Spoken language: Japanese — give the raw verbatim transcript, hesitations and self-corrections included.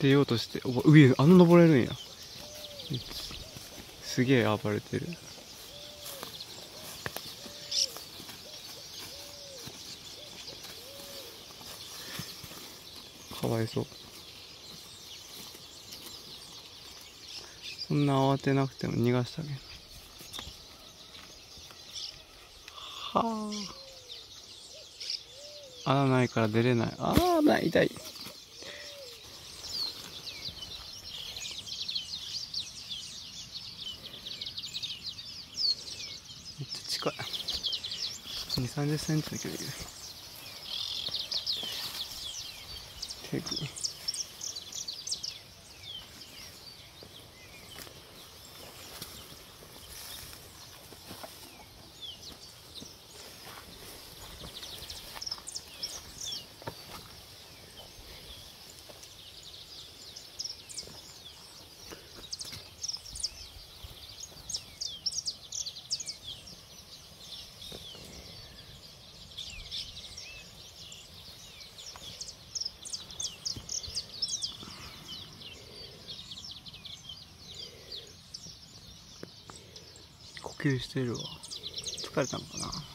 出ようとして、お上あの登れるんや。すげえ暴れてる。かわいそう。そんな慌てなくても逃がしてあげる。はあ。穴ないから出れない。ああ、ない、痛い。めっちゃ近い。に、さんじゅっセンチの距離で。手首。呼吸してるわ。疲れたのかな。